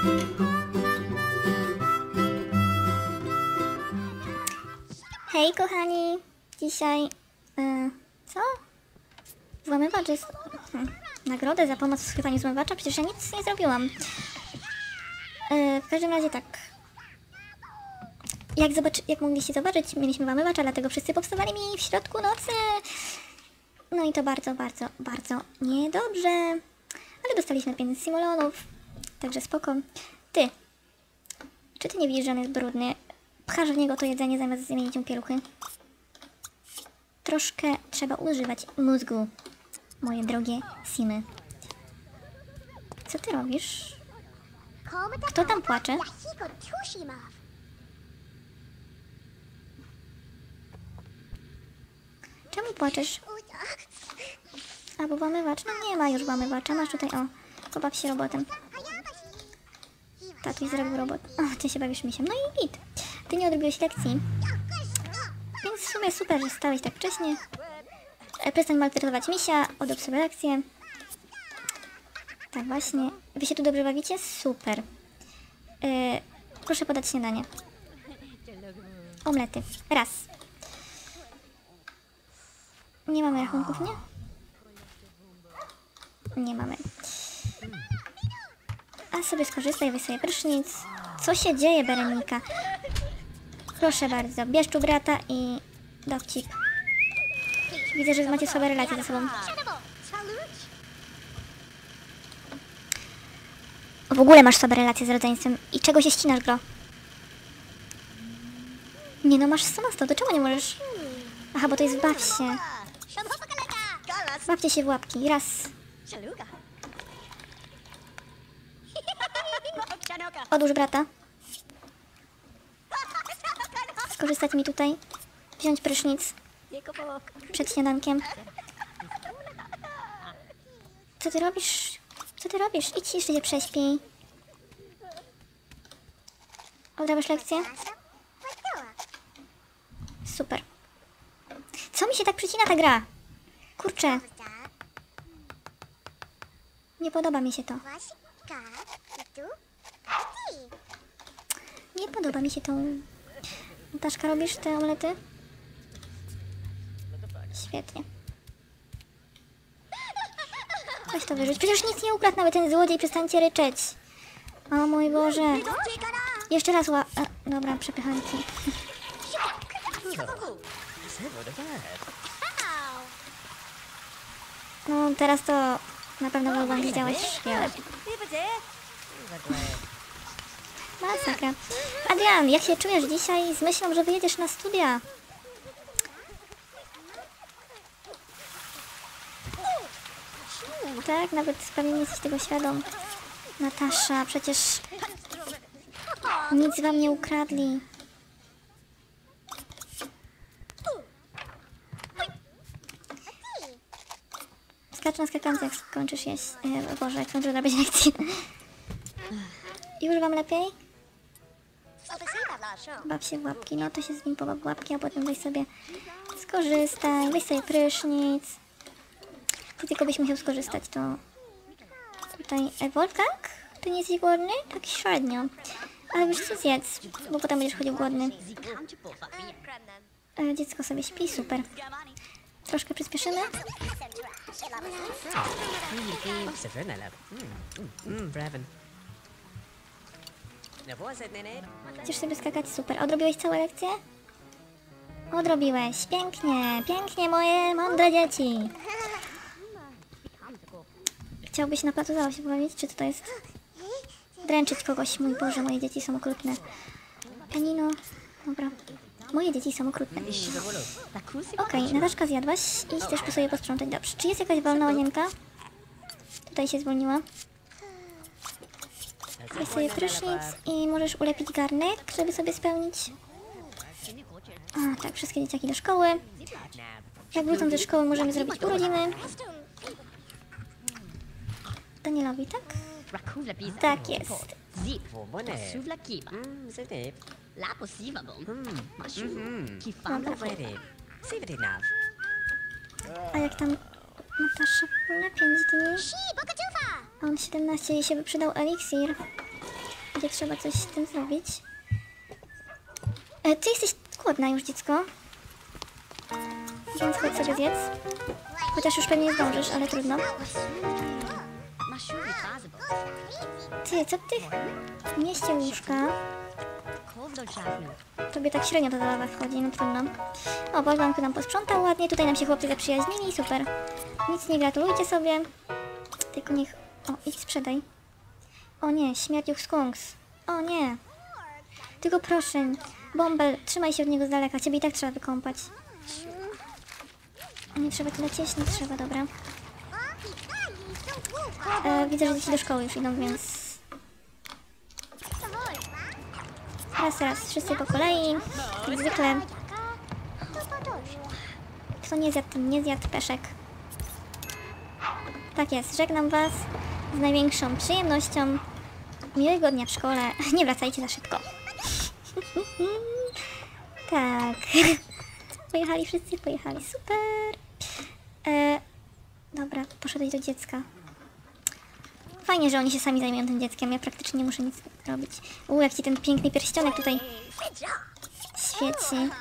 Hej kochani, dzisiaj... co? Włamywacz jest... nagrodę za pomoc w schwytaniu zmywacza? Przecież ja nic nie zrobiłam. W każdym razie tak. Jak mogliście zobaczyć, mieliśmy włamywacza, dlatego wszyscy powstawali mi w środku nocy. No i to bardzo, bardzo, bardzo niedobrze. Ale dostaliśmy 5 simulonów, także spoko. Ty, czy ty nie widzisz, że on jest brudny? Pchasz w niego to jedzenie zamiast zmienić mu pieluchy. Troszkę trzeba używać mózgu, moje drogie simy. Co ty robisz? Kto tam płacze? Czemu płaczesz? Albo włamywacz? No nie ma już włamywacza. Masz tutaj, o, pobaw się robotem. Tatuś zrobił robot. O, ty się bawisz misiem. No i git. Ty nie odrobiłeś lekcji. Więc w sumie super, że stałeś tak wcześnie. Przestań maltretować misia. Odrób sobie lekcję. Tak właśnie. Wy się tu dobrze bawicie? Super. Proszę podać śniadanie. Omlety. Raz. Nie mamy rachunków, nie? Nie mamy. A sobie skorzystaj, weź sobie prysznic. Co się dzieje, Berenika? Proszę bardzo, bierz tu brata i dowcip. Widzę, że macie słabe relacje ze sobą. W ogóle masz słabe relacje z rodzeństwem. I czego się ścinasz, gro? Nie no, masz samostał, to czemu nie możesz? Aha, bo to jest baw się. Bawcie się w łapki. Raz. Odłóż brata. Skorzystać mi tutaj. Wziąć prysznic. Przed śniadankiem. Co ty robisz? Co ty robisz? Idź jeszcze się prześpij. Odrabiasz lekcję? Super. Co mi się tak przycina ta gra? Kurczę. Nie podoba mi się to. Nie podoba mi się to. Nataszka, robisz te omlety? Świetnie. Weź to wyrzuć. Przecież nic nie ukradł nawet ten złodziej. Przestańcie ryczeć. O mój Boże. Jeszcze raz dobra, przepychanki. No teraz to na pewno Wolban widziałeś w szkole. Masakra. Adrian, jak się czujesz dzisiaj z myślą, że wyjedziesz na studia? Tak, nawet pewnie nie jesteś tego świadom. Natasza, przecież nic wam nie ukradli. Skacz na skakance, jak skończysz jeść. Boże, jak skończysz robić lekcję. Już wam lepiej? Baw się w łapki, no to się z nim pobaw w łapki, a potem weź sobie skorzystaj, weź sobie prysznic. Ty tylko byś musiał skorzystać, to... Tutaj... Wolfgang? Ty nie jesteś głodny? Tak średnio. Ale wiesz co, zjedz, bo potem będziesz chodził głodny. Dziecko sobie śpi, super. Troszkę przyspieszymy. Chcesz sobie skakać? Super. Odrobiłeś całe lekcje? Odrobiłeś. Pięknie, pięknie, moje mądre dzieci. Chciałbyś na placu zabaw się pobawić? Czy to jest... dręczyć kogoś? Mój Boże, moje dzieci są okrutne. Pianino. Dobra. Moje dzieci są okrutne. Okej, Nataszka, zjadłaś i chcesz po sobie posprzątać. Dobrze. Czy jest jakaś wolna łazienka? Tutaj się zwolniła. Weź sobie prysznic i możesz ulepić garnek, żeby sobie spełnić. A, tak, wszystkie dzieciaki do szkoły. Jak wrócą ze szkoły, możemy zrobić urodziny. Danielowi, tak? Tak jest. A jak tam Natasza na 5 dni? A on 17 i się by przydał eliksir. Będzie trzeba coś z tym zrobić. Ty jesteś głodna już, dziecko. Więc chodź sobie zjedz. Chociaż już pewnie nie zdążysz, ale trudno. Ty, co ty? Mieście łóżka. Tobie tak średnio ta zabawa wchodzi, no trudno. O, Bogdanku nam posprzątał ładnie. Tutaj nam się chłopcy zaprzyjaźnili, super. Nic nie gratulujcie sobie. Tylko niech... O, idź sprzedaj. O nie, śmierdziuch skunks. O nie. Tylko proszę, Bąbel, trzymaj się od niego z daleka. Ciebie i tak trzeba wykąpać. Nie trzeba tyle cieść, nie trzeba, dobra. Widzę, że dzieci do szkoły już idą, więc... Raz, wszyscy po kolei. Jak zwykle. Kto nie zjadł, ten nie zjadł, peszek. Tak jest, żegnam was z największą przyjemnością. Miłego dnia w szkole. Nie wracajcie za szybko. Tak. Pojechali wszyscy, pojechali, super. Dobra, poszedłeś do dziecka. Fajnie, że oni się sami zajmują tym dzieckiem. Ja praktycznie nie muszę nic robić. Jak ci ten piękny pierścionek tutaj świeci.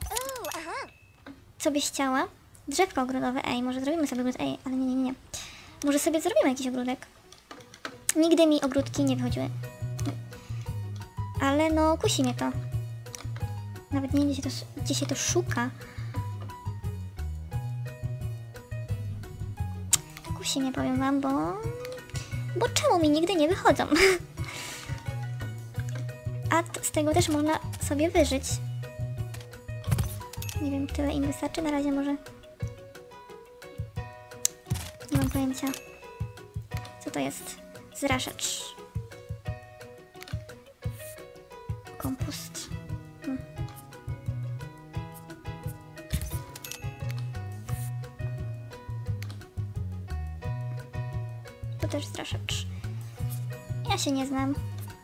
Co byś chciała? Drzewko ogrodowe. Ej, może zrobimy sobie ogród. Ej, ale nie. Może sobie zrobimy jakiś ogródek. Nigdy mi ogródki nie wychodziły. Ale no, kusi mnie to. Nawet nie wiem, gdzie się to szuka. Kusi mnie, powiem wam, bo czemu mi nigdy nie wychodzą? A z tego też można sobie wyżyć. Nie wiem, tyle im wystarczy. Na razie może... Nie mam pojęcia. Co to jest? Zraszacz. Kompust. To też zraszacz. Ja się nie znam.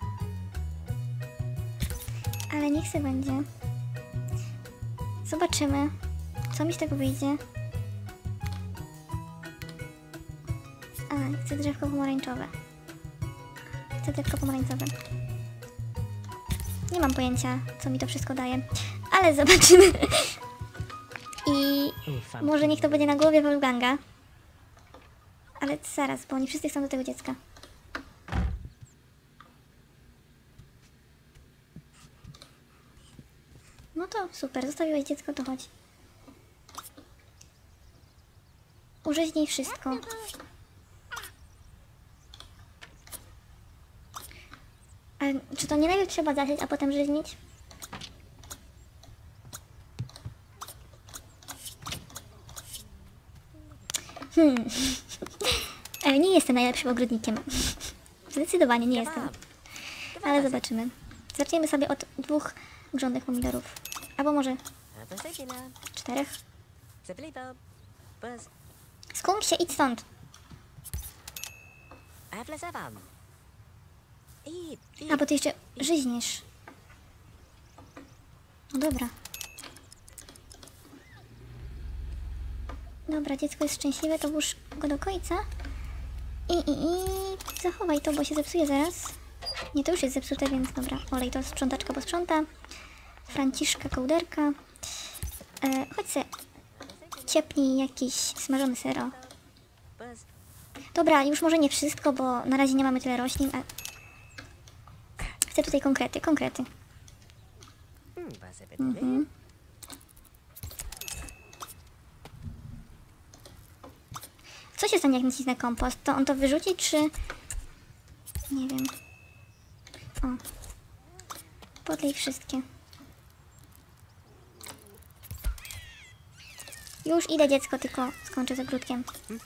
Ale niech se będzie. Zobaczymy, co mi z tego wyjdzie. A, chcę drzewko pomarańczowe. Chcę drzewko pomarańczowe. Nie mam pojęcia, co mi to wszystko daje. Ale zobaczymy. I może niech to będzie na głowie Wolfganga. Ale zaraz, bo oni wszyscy chcą do tego dziecka. No to super, zostawiłeś dziecko, to chodź. Urzeźnij wszystko. Ale czy to nie najpierw trzeba zasiać, a potem rzeźnić? Nie jestem najlepszym ogrodnikiem. Zdecydowanie nie jestem. Ale zobaczymy. Zaczniemy sobie od 2 grządek pomidorów. Albo może 4. Skunk się, idź stąd. A, bo ty jeszcze żyźniesz. No dobra. Dobra, dziecko jest szczęśliwe, to włóż go do końca. I zachowaj to, bo się zepsuje zaraz. Nie, to już jest zepsute, więc dobra. Olej to sprzątaczka posprząta. Franciszka kołderka. Chodź se. Ciepnij jakiś smażony sero. Dobra, już może nie wszystko, bo na razie nie mamy tyle roślin, a... Chcę tutaj konkrety. Co się stanie, jak nacisnę kompost? To on to wyrzuci, czy... Nie wiem. O. Podlej wszystkie. Już idę, dziecko, tylko skończę z ogródkiem.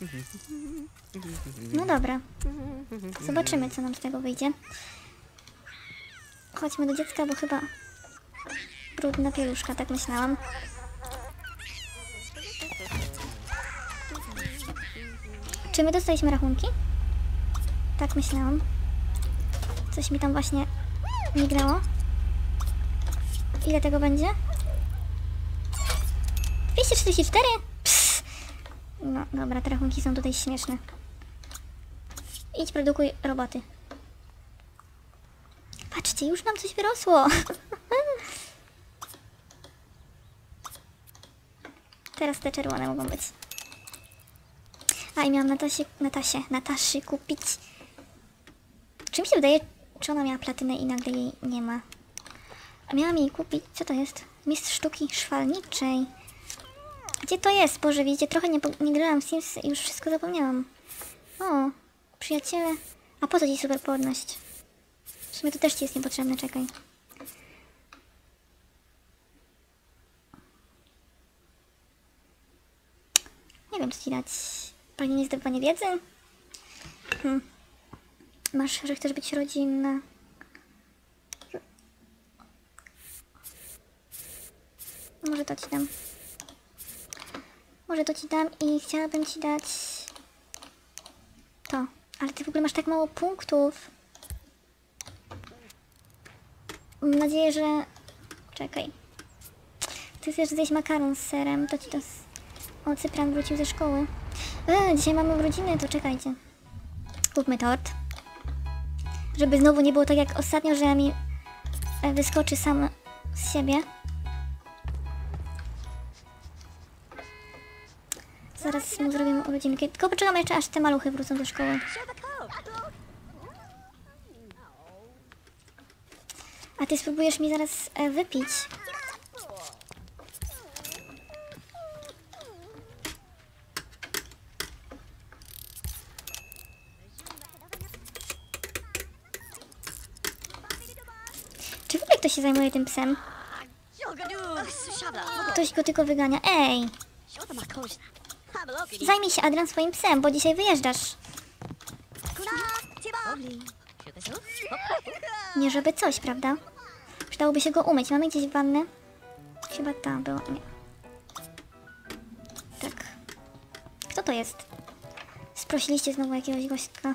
No dobra. Zobaczymy, co nam z tego wyjdzie. Chodźmy do dziecka, bo chyba brudna pieluszka, tak myślałam. Czy my dostaliśmy rachunki? Tak myślałam. Coś mi tam właśnie mignęło. Ile tego będzie? 244? Psst. No dobra, te rachunki są tutaj śmieszne. Idź, produkuj roboty. Patrzcie, już nam coś wyrosło. Teraz te czerwone mogą być. A i miałam Nataszy kupić. Czy mi się wydaje, czy ona miała platynę i nagle jej nie ma? A miałam jej kupić, co to jest? Mistrz sztuki szwalniczej. Gdzie to jest? Boże, widzicie, trochę nie grałam w Sims i już wszystko zapomniałam. O, przyjaciele. A po co ci superporność? W sumie to też ci jest niepotrzebne, czekaj. Nie wiem, co ci dać. Pragnienie zdobywania wiedzy? Masz, że chcesz być rodzinna. Może to ci dam. Może to ci dam i chciałabym ci dać to. Ale ty w ogóle masz tak mało punktów. Mam nadzieję, że... Czekaj. Ty chcesz zjeść makaron z serem, to ci to... O, Cypran wrócił ze szkoły. Dzisiaj mamy urodziny, to czekajcie. Kupmy tort. Żeby znowu nie było tak jak ostatnio, że mi wyskoczy sam z siebie. Zaraz mu zrobimy urodzinki. Tylko poczekamy jeszcze, aż te maluchy wrócą do szkoły. A ty spróbujesz mi zaraz wypić. Czy w ogóle ktoś się zajmuje tym psem? Ktoś go tylko wygania. Ej! Zajmij się, Adrian, swoim psem, bo dzisiaj wyjeżdżasz. Nie żeby coś, prawda? Przydałoby się go umyć. Mamy gdzieś wannę? Chyba tam była. Nie. Tak. Kto to jest? Sprosiliście znowu jakiegoś gościa.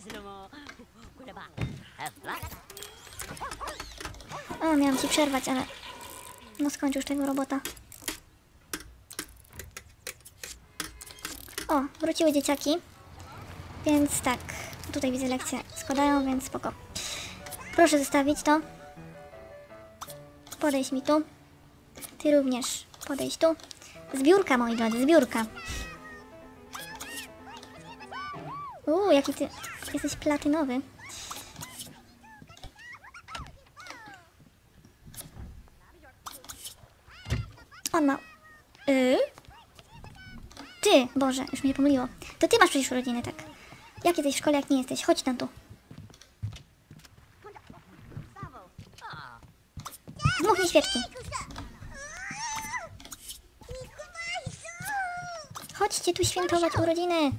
O, miałam ci przerwać, ale... No skończył już tego robota. O, wróciły dzieciaki. Więc tak, tutaj widzę lekcje składają, więc spoko. Proszę zostawić to. Podejdź mi tu. Ty również podejdź tu. Zbiórka, moi drodzy, zbiórka. Jaki ty jesteś platynowy. On ma... Ty, Boże, już mnie pomyliło. To ty masz przecież urodziny, tak? Jak jesteś w szkole, jak nie jesteś? Chodź tam tu. Zmuchnij świeczki. Chodźcie tu świętować urodziny.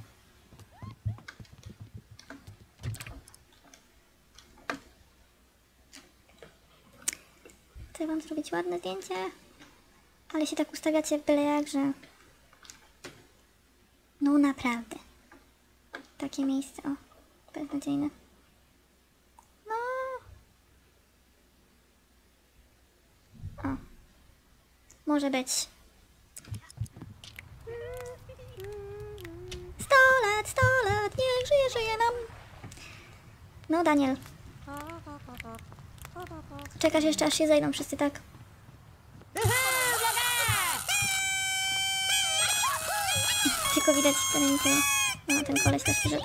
Chcę wam zrobić ładne zdjęcie. Ale się tak ustawiacie byle jak, że... No naprawdę. Takie miejsce, o. Beznadziejne. No. O. Może być. 100 lat, niech żyje nam. No, Daniel. Czekasz jeszcze, aż się zajdą wszyscy, tak? Tylko widać ten rynku. No, ten koleś też przyszedł.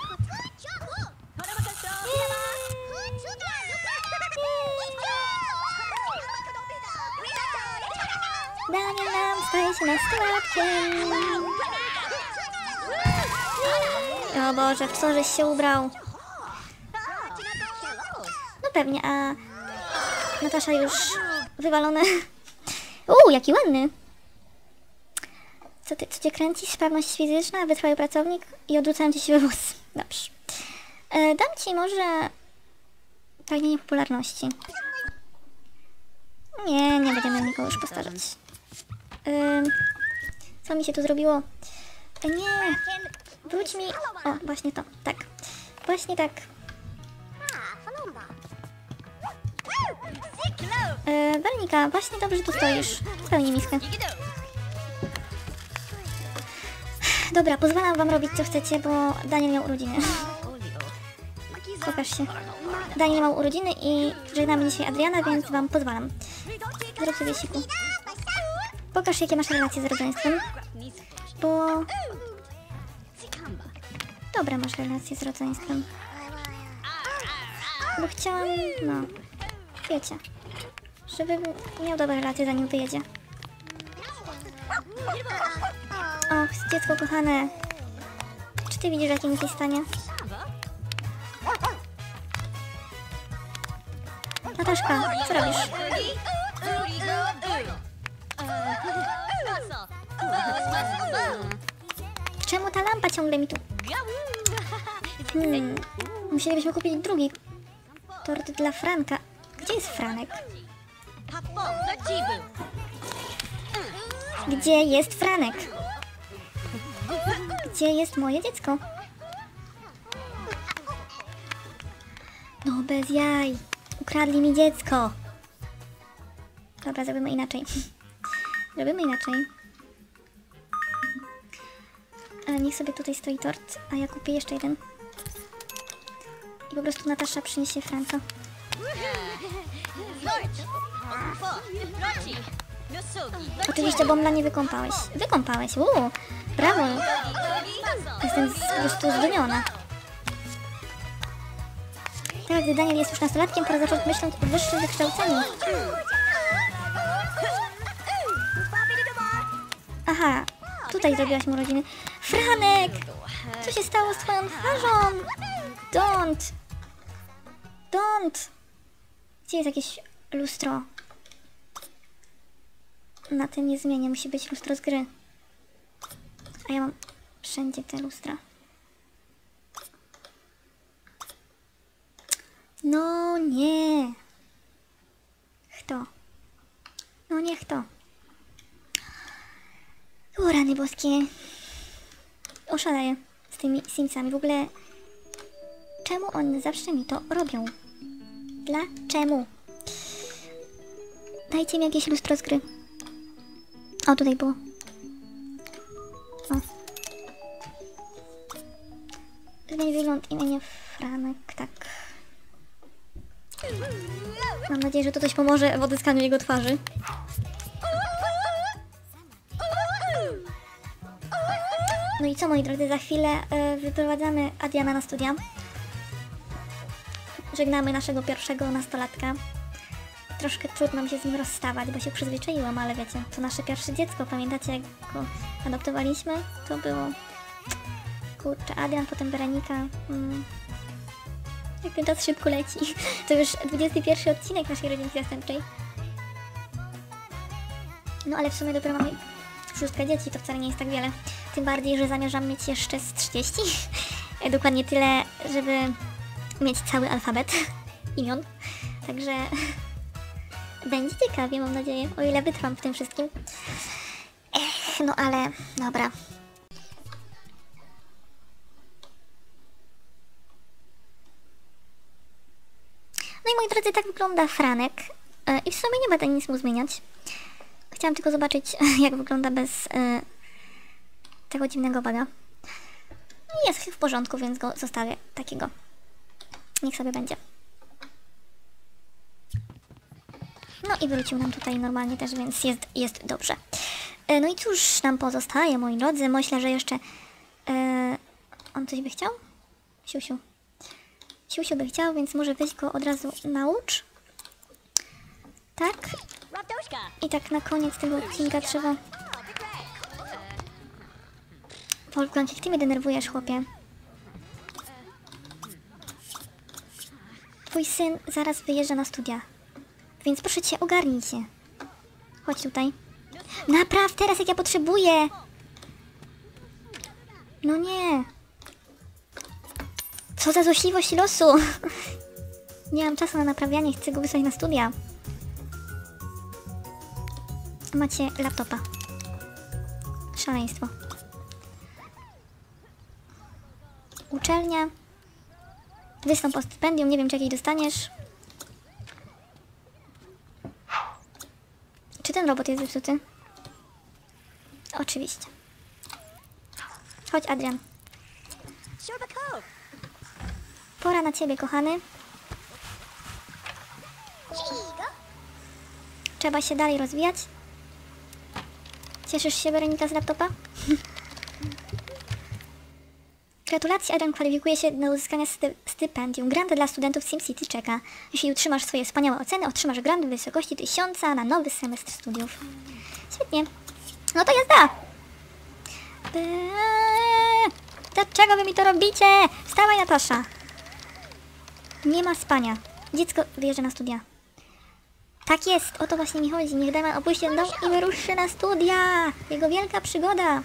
Daniel nam staje się nastolatkiem. O Boże, w co żeś się ubrał? No pewnie, a Natasza już wywalone. Jaki ładny. Co cię kręci? Sprawność fizyczna, wytrwały pracownik i odrzucają ci siłę włos. Dobrze. Dam ci może pragnienie popularności. Nie będziemy nikogo już postarzać. Co mi się tu zrobiło? Nie. Wróć mi... O, właśnie to. Tak. Właśnie tak. Weronika, właśnie dobrze tu stoisz. Spełnij miskę. Dobra, pozwalam wam robić co chcecie, bo Daniel miał urodziny. pokaż się. Daniel ma urodziny i żegnamy dzisiaj Adriana, więc wam pozwalam. Zrób sobie siku. Pokaż, jakie masz relacje z rodzeństwem. Bo... Dobra, masz relacje z rodzeństwem. Bo chciałam, no... Wiecie. Żeby miał dobre relacje, zanim wyjedzie. Och, dziecko kochane. Czy ty widzisz, jakie mi się stanie? Nataszka, co robisz? Czemu ta lampa ciągle mi tu... Musielibyśmy kupić drugi tort dla Franka. Gdzie jest Franek? Gdzie jest Franek? Gdzie jest moje dziecko? No bez jaj. Ukradli mi dziecko. Dobra, zrobimy inaczej. Zrobimy inaczej. Niech sobie tutaj stoi tort, a ja kupię jeszcze jeden. I po prostu Natasza przyniesie Franka. Oczywiście bombla nie wykąpałeś. Wykąpałeś, brawo. Jestem po prostu zdumiona. Teraz, gdy Daniel jest już nastolatkiem, pora zacząć myśleć o wyższym wykształceniu. Aha, tutaj zrobiłaś mu urodziny. Franek! Co się stało z twoją twarzą? Don't! Gdzie jest jakieś lustro? Na tym nie zmienię, musi być lustro z gry. A ja mam wszędzie te lustra. No nie. Kto? No niech to. O rany boskie. Oszaleję z tymi Simsami. W ogóle czemu one zawsze mi to robią? Dlaczego? Dajcie mi jakieś lustro z gry. O, tutaj było. O. Zmień wygląd, imienie Franek, tak. Mam nadzieję, że to coś pomoże w odzyskaniu jego twarzy. No i co, moi drodzy, za chwilę wyprowadzamy Adriana na studia. Żegnamy naszego pierwszego nastolatka. Troszkę trudno mi się z nim rozstawać, bo się przyzwyczaiłam, ale wiecie, to nasze pierwsze dziecko. Pamiętacie, jak go adoptowaliśmy? To było... Kurczę, Adrian, potem Weronika. Jak ten czas szybko leci. To już 21 odcinek naszej rodzinki zastępczej. No ale w sumie dopiero mamy 6 dzieci, to wcale nie jest tak wiele. Tym bardziej, że zamierzam mieć jeszcze z 30. Dokładnie tyle, żeby mieć cały alfabet imion. Także będzie ciekawie, mam nadzieję, o ile wytrwam w tym wszystkim. No ale dobra. No i moi drodzy, tak wygląda Franek. I w sumie nie będę nic mu zmieniać. Chciałam tylko zobaczyć, jak wygląda bez tego dziwnego baga. Jest w porządku, więc go zostawię takiego. Niech sobie będzie. No i wrócił nam tutaj normalnie też, więc jest dobrze. No i cóż nam pozostaje, moi drodzy? Myślę, że jeszcze... on coś by chciał? Siusiu. Siusiu by chciał, więc może weź go od razu naucz. Tak. I tak na koniec tego odcinka trzeba... Wolfgang, jak ty mnie denerwujesz, chłopie. Twój syn zaraz wyjeżdża na studia. Więc proszę cię, ogarnij się. Chodź tutaj. Napraw teraz, jak ja potrzebuję. No nie. Co za złośliwość losu. Nie mam czasu na naprawianie, chcę go wysłać na studia. Macie laptopa. Szaleństwo. Uczelnia. Wystąp o stypendium, nie wiem, czy jakiej dostaniesz. Czy ten robot jest zepsuty? Oczywiście. Chodź, Adrian. Pora na ciebie, kochany. Trzeba się dalej rozwijać. Cieszysz się, Weronika, z laptopa? Gratulacje, Adrian kwalifikuje się do uzyskania stypendium. Grant dla studentów SimCity czeka. Jeśli utrzymasz swoje wspaniałe oceny, otrzymasz grant w wysokości 1000 na nowy semestr studiów. Świetnie. No to jazda! Dlaczego wy mi to robicie? Wstawaj, Natasza! Nie ma spania. Dziecko wyjeżdża na studia. Tak jest, o to właśnie mi chodzi. Niech Damian opuści ten dom i wyruszy na studia. Jego wielka przygoda.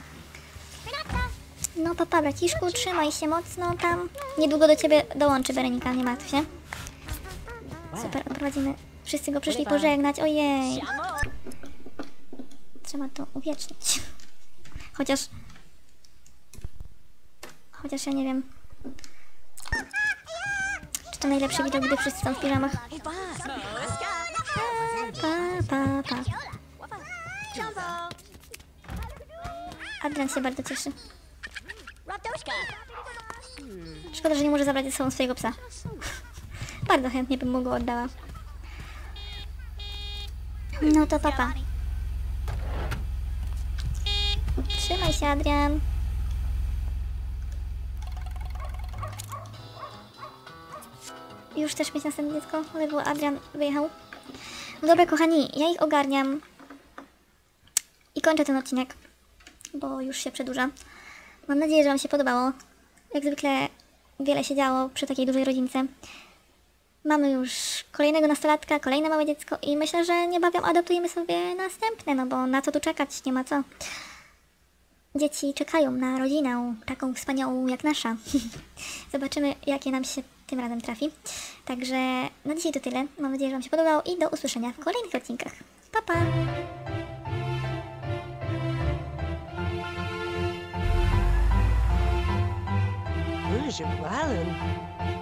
No papa, braciszku, trzymaj się mocno tam. Niedługo do ciebie dołączy Weronika, nie martw się. Super, odprowadzimy. Wszyscy go przyszli pożegnać, ojej. Trzeba to uwiecznić. Chociaż ja nie wiem. Czy to najlepszy widok, gdy wszyscy są w piżamach? Pa. Adrian się bardzo cieszy. Szkoda, że nie może zabrać ze sobą swojego psa. Bardzo chętnie bym mu go oddała. No to papa. Trzymaj się, Adrian. Już chcesz mieć następne dziecko? Ledwo Adrian wyjechał. No dobra, kochani, ja ich ogarniam. I kończę ten odcinek, bo już się przedłuża. Mam nadzieję, że wam się podobało. Jak zwykle wiele się działo przy takiej dużej rodzince. Mamy już kolejnego nastolatka, kolejne małe dziecko i myślę, że niebawem adoptujemy sobie następne, no bo na co tu czekać, nie ma co. Dzieci czekają na rodzinę, taką wspaniałą jak nasza. Zobaczymy, jakie nam się tym razem trafi. Także na dzisiaj to tyle. Mam nadzieję, że wam się podobało i do usłyszenia w kolejnych odcinkach. Pa, pa! Who's your Alan?